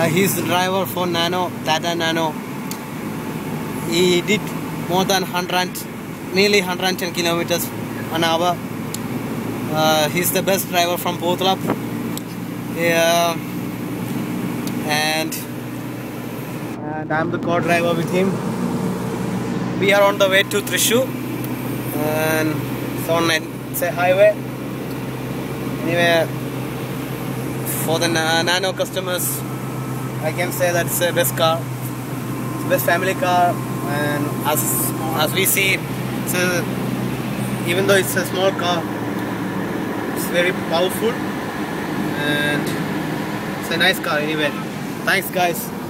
He's the driver for Nano, Tata Nano. He did more than 100, nearly 110 kilometers an hour. He's the best driver from Pothup. Yeah, and I'm the co-driver with him. We are on the way to Thrissur, and it's on a highway. Anyway, for the Nano customers, I can say that it's the best car, it's the best family car, and as we see, even though it's a small car, it's very powerful, and it's a nice car anyway. Thanks guys.